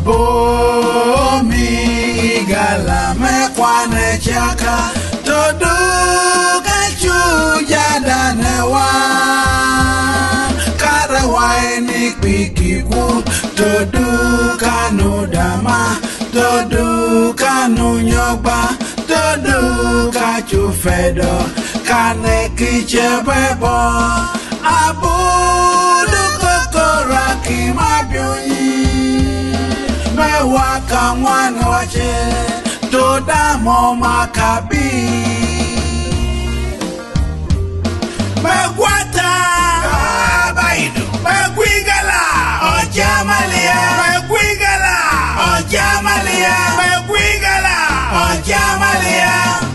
abomi igala mekwane chaka todo kachu jadanewa karawaini pikiku todo kanu dama todo kanu nyogba todo kachu fedo kane kichebebo abudu kokora kimabyonyi mewa kamwana wache toda mo makabi megwata baidu megwigala ojamalia megwigala ojamalia megwigala ojamalia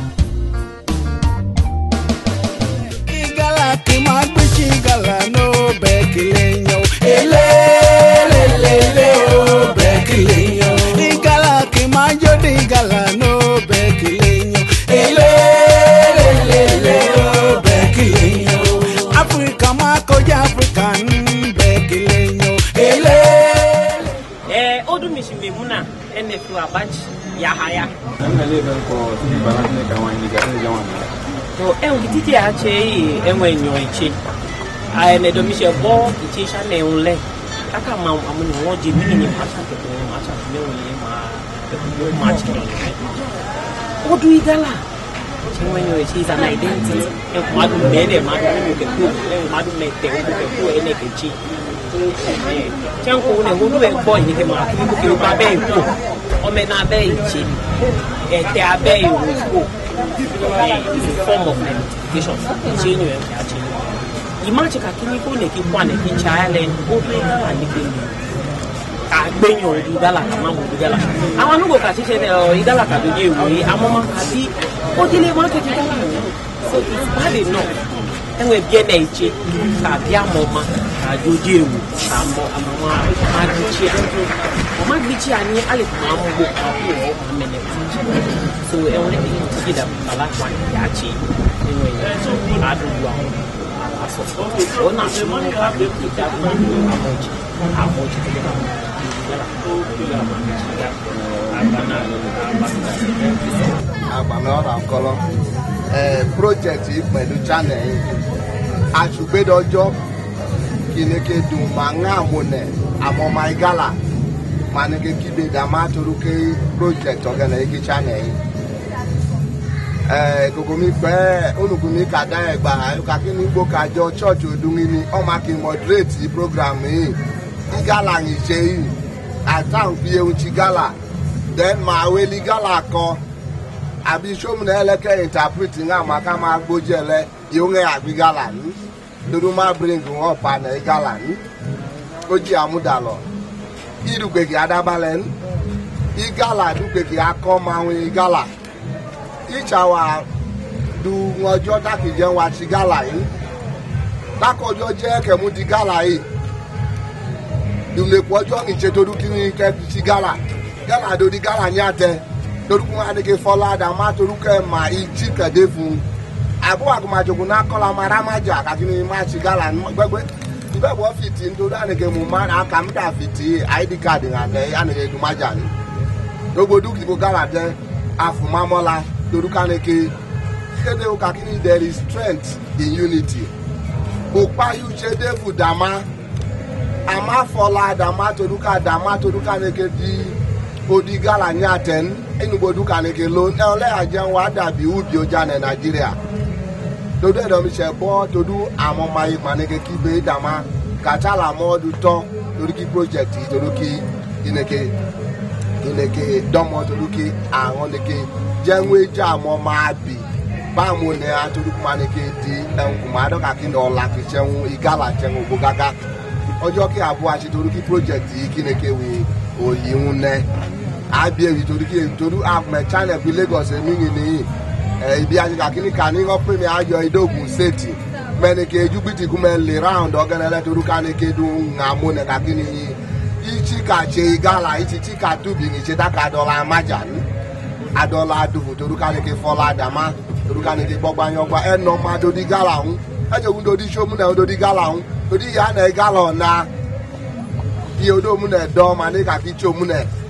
igala kimagbichi igala no bekilenyo elelelele o bekilenyo igala kimajo de igala no bekilenyo elelelele o bekilenyo Africa makoja African bekilenyo odu mishimbe muna ene fu abaji ya haya na lebe ko tuni balance ka wani ga ne jawan to ngititi ache enwe nyo iche ne do mishe bo iche sha ne unle kaka ma amuni woje mini ni pasha ke to ma cha ne unle ma ko ma chi odu igala chenwe nyo iche is an identity e ko adu mede ma do ke ku ma do mete o ke ku ene ke chi chanko ne wodu e boy ni ke ma ki ku ba be ku o me na be ichi e te abe e wo ku is a form of identification change you can change imagine ka kini ko ne ki kwa ne ki chale o be na ni ke ni ka gbenyo du gala ka ma mo du gala àwọn nugo ka ti se igala ka do je we amoma ka bi o dile mo ke ti gala so it's bad enough enwe bie na ichi ka bia moma ka joji ewu ka mo amoma magichi o magichi ani ale ma mo go ka ko o amene so enwe ni ti da bala kwa ya chi enwe so adu wa aso o na se mo ka be ti da amoji ti da project pẹ̀lú channel àṣùgbédọjọ́ kìnìkè dùn máa ń àmúnẹ̀ àmọ́ máa gálà máa ní kékeré dàmá torúkẹ́ project ọ̀gẹ̀nẹ̀ igi channel gbogbo mi pẹ́ olùkùn mi kàdá ẹ̀gbà kàkí ní gbó kájọ church odunni ni ọmọ kì í moderate program yìí igala yìí ṣe yìí àtàwọn fi ehun ti gala then máa wéli gala kan àbí sómìnà ẹlẹ́kẹ́ interpret ní àwọn aká máa gbójú ẹlẹ́ yóò ń àgbí gala ní lórí máa bring wọn pa ní gala ní ó jí àmúdàlọ́ ìdúgbèkì adábalẹ̀ ní igala dúgbèkì akọ́ máa ń igala ìṣàwà du ọjọ́ dákìjẹ́ wa ti gala yìí dákọjọ́ jẹ́ kẹ̀mú di gala yìí ìlẹ̀kùn ọjọ́ ìṣètòdú kí ní kẹ́kì sí gala gala dòdì gala ní àtẹ torúkú adéke fọlá dàmá torúkẹ mà ìjì kẹdẹ fún àbúrò àgùmàjògùn náà kọ́lá máa rámájà kàkiri máa ti gala gbẹgbẹ ìbẹ̀wọ̀ fìtì nítorí ànìkè mú má àkàmúdà fìtì id card àtẹ ànìkè dùmájà ní gbogbo dúkìá gala tẹ àfùmámọ́lá torúkú ànìkè kéde kàkiri there is strength in unity òpá yóò ṣe dé fún dàmá àmà fọlá dàmá torúkú ànìkè di odigala ní àtẹn ẹnubodú kànìkè ló ẹ ọlẹ́yàjẹun wa dàbí ubi ọjà ní nàìjíríà dodo ẹ̀dọ̀mí ṣe bọ́ todú àwọn ọmọ ayé kànìkè kíbe dàmá kàtàlà mọ́ọ́dún tọ́ toríkì project toríkì ìnìkè dọ́mọ toríkì àwọn nìkè jẹ́wọ́ ẹja àwọn ọmọ àbí báwo ni àtòrúkù kànìkè di ẹnkùnmọ́ adọ́kàkí ní ọ̀la kì í ṣẹ́wọ́n igala ṣẹ́wọ́n gbógágá ọjọ́ kí àbọ̀ àṣetòríkì project yìí kìnìkè wí òyì ń nẹ́ àbí èyí torí àmẹ channel fi Lagos èmi yìí nìyí ibi àṣekàkíní kà ní wọ́n pè mí ayọ̀ ìdóògùn ṣètì mẹ́nìkè ejúgbìtì kú mẹ́ lè round ọ̀gẹ́nẹ́lẹ́ torí kànìkè dùn àmúnẹ̀ kàkíní yìí ìchí kà ṣe igala ìchí kà dùbì ní ṣe dáka àdọ́là amájà ní àdọ́là àdùbù torí kànìkè fọlá àdàmá torí kànìkè gbọ́gbányọ́gbá ẹ̀nà ọmọ adodi gala ń ẹ̀jẹ̀kùn dodi sómúnẹ̀ ododi gala ń torí ìyá náà gala ọ̀nà iye odó múnẹ̀ dọ́ mà ní kàkí tí òmúnẹ̀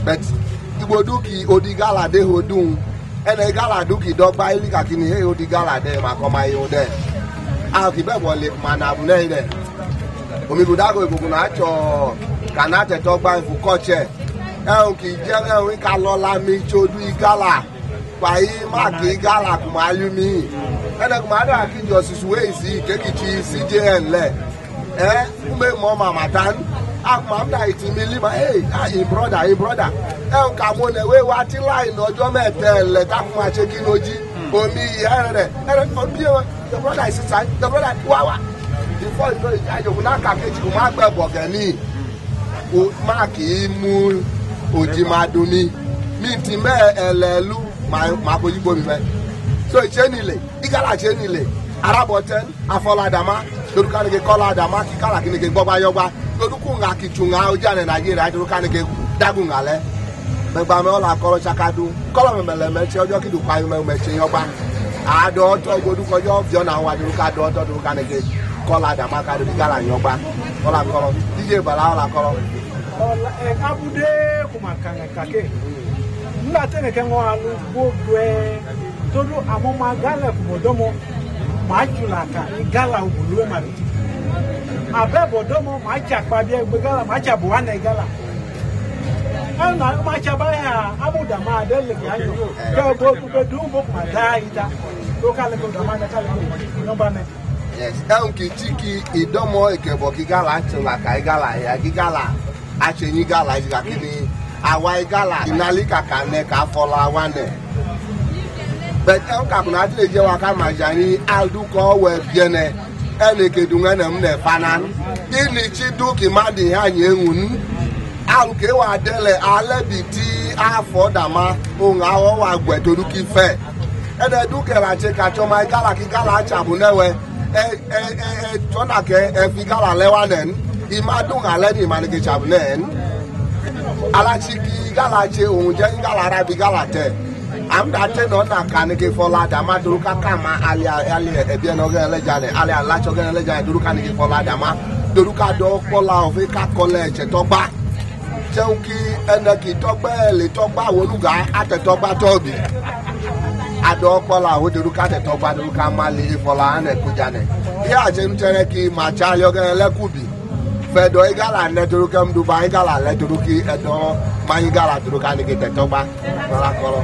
but Igbo duki odi gala de hodun ene gala duki dogba ili kakini he odi gala de makoma yo de a ki be wole mana bu ne de omi budago ibugun na cho kanate togba fu koche e ki je e ka lo la mi chodu igala pa yi ma ki gala kuma yumi ene kuma da ki jo susuwe isi kekichi CJN le ume mo mama tan akmamda itimi lima hey brother e ka mo ne we wa ti line ojo metele ta kuma se kinoji omi ere obi the brother is inside the brother wa before you go ajo kuna ka keji ko ma gbe bogani o ma ki mu oji ma duni mi ti me elelu ma ko yibo mi me so chenile igala chenile araboten afoladama torukani ke kola adama ki kala kini ke gbogba yogba toruku nga kitunga ojane Nigeria torukani ke dagunga le megba me ola koro chakadu kolo me mele meche ojo kidu kwa me meche yogba ado to godu kojo bio na wa toruka do to torukani ke kola adama ka do gala yogba ola koro DJ bala ola koro ola abude kumakanga kake nla tene ke ngo alu gbogwe toru amoma gale kubodomo Majulaka, Igala Ubulu Mari. Abebo domo macha kwabia Igala, macha buana Igala. Ana macha baya amuda ma dele yanyo. Ka bo ku do mo ma daida. To kale ko da ma kale ko no ba ne. Yes, ki tiki idomo ekebo Igala chulaka Igala ya Igala. Achenyi Igala igakini awa Igala inalika kane ka fola wane. But I can't imagine you are Majani, I'll do call where Biene, and a Kedungan and Fanan. In the Chiduki Madi Hanun, I'll go a dele, I'll be tea, I for Dama, on our way to Duki Fair. And I do care I check out my Galaki Galacha, who never a Tonake, a Figala Lewanen, Imadung, I let him manage Chabnen. Alachiki Galache, Unjangala Bigalate. I'm that on a canike for la dama duruka kama alia ebianoga lejane alia lachoga leja duruka for la dama duruka do kola of a college toba chunky enaki toba le toba woluga at the toba tobi ado kola wo duruka te toba duruka mali for la ane kujane ya jentereki macha yoga lekubi fedo igala ne duruka mduba igala le duruki edo mangala duruka ni te toba la kolo.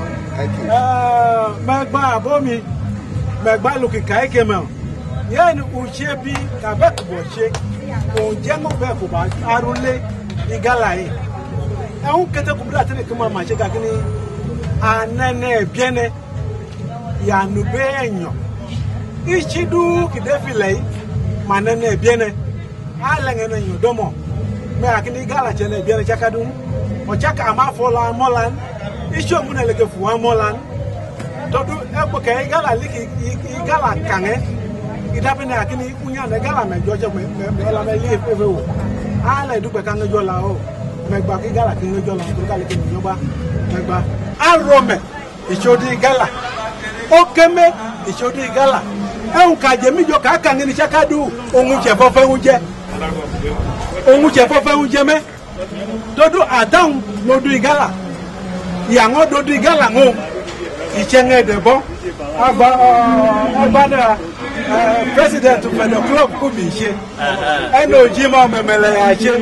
Magba bomi magba loki kai kema yen uchebi kabek boche o jemo be ko ba arule igala yi e un kete ko bla tene kema ma che ka kini anene biene ya nube enyo ichidu kidefile manene biene alengene nyo domo me akini igala chele biene chakadu o chaka amafola molan Isho muna leke fuwa molan. Todo ebo ke igala liki igala kange. Idabe na akini unya na igala me jojo me la me li efewo. Ala dupe kange jola o. Megba ki igala kange jola to ka leke nyoba. Megba arome ishodi igala. Okeme ishodi igala. E ka je mi jo ka kange ni chakadu ohun je fofe unje. Ohun je fofe unje me. Todo adam lodu igala. Yango do di gala ngo ichenge debo agba president of the club could be she eno jima memele ya she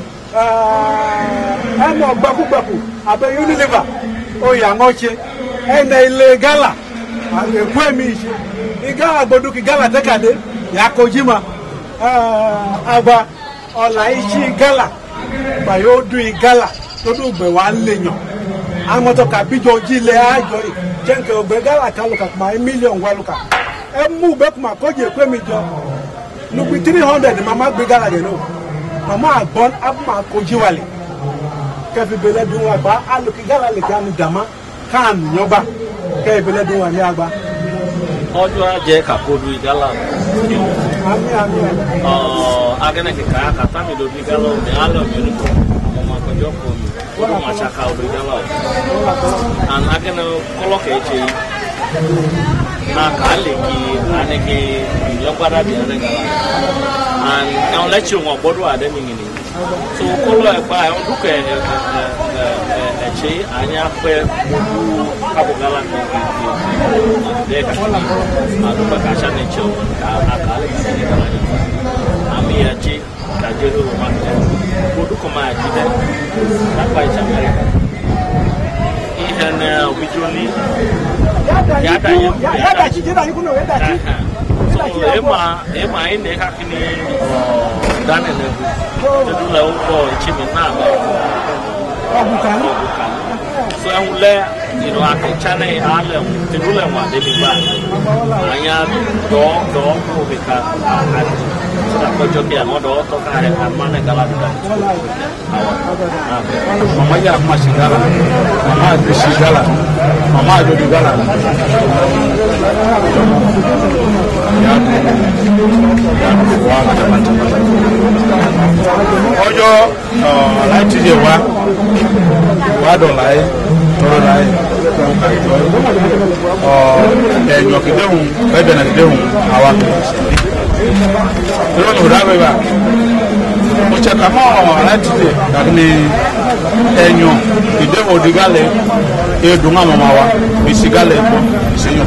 eno gbaku abe Unilever o yango she ene ile gala ekwe mi she igala gbodu ki gala tekade ya kojima agba ola ichi gala bayo du igala to do gbe wa leyan amoto kabijo jile ajo jenke ogbegala kaluka kuma million waluka emu be kuma koje kwe mi jo no bi 300 mama gbegala de no mama agbon abuma koji wale ke fi bele dun wa ba aluki gala le kan dama kan yoba ke bele dun wa ni agba ojo aje kakodu igala ami agene ke ka ta mi do igala de alo mi ko mama ko jo ko Kudu masyaka obrigado. Anak yang kolok ece, nak kali ki, ane ki lepas ada dia negara. An yang lecung ngok bodoh ada minggu ini. so kolo e pa on duke che anya pe kabugala de ka alu ba ka shane cho akale ni kala ni ami ya che ka jero ma ko du ko ma ji de na pa cha America ihana bijoni ya da chi jira ni kuno ya da chi so ema ine ka kini dane ne du la ko chi mi na ba so awule akechane ale tinule wa de biba anya do ko bika so ko joki amo do to ka re amane gala da mama ya mashigala mama de shigala mama do digala ojo láti je wa do lai toro lai enyo kidehun bebe na kidehun awa toro no da beba o che kama láti je kakini enyo kideho digale e dunga mama wa bisigale ko senyo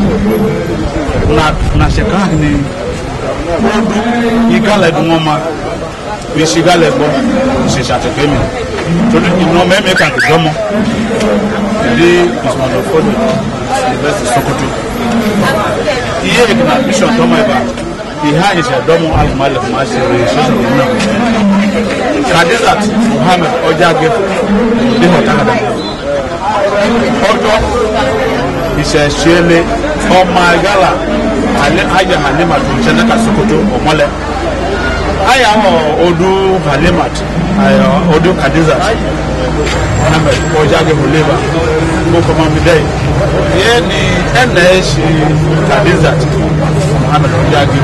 na sheka ni odu igale dunga bisigale ko se chatekemi toro ni no meme ka kidomo di Usman Ofodo University Sokoto iye na mission domo eba iha is a domo al-malik masiri shishina Kadizat Muhammad Ojage di hotada ojo ise shele o magala ale aja halima tunjana ka Sokoto omole aya odu halimat aya odu Kadizat Muhammad Ojage Muleba Boko Mamidei yeni NS Kadizat Muhammad Ojage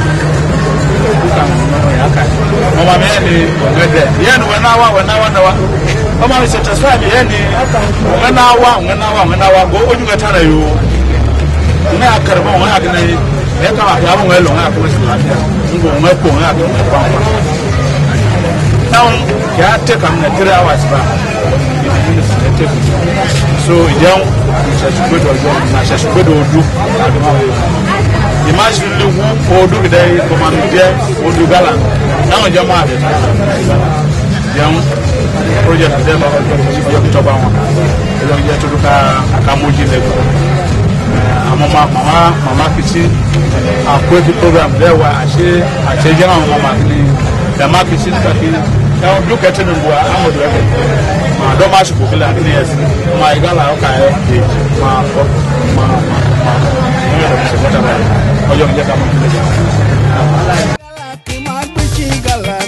mama meni ngede yeni wenawa dawa mama mi satisfied yeni wenawa go ojuga tara yo na akarba wona akene e kama ya mo ngelo na ko lafiya ngo meko na ko kwa now ya take am na 3 hours ba so young Shashigbedo Odu imagine the Odu today commanded Odu Gala now Jama young project them October 1 to look at Kamuji level mama Kichi a quick program there where I say mama the market is now look at it and go out don't match popular yes my gala okay ma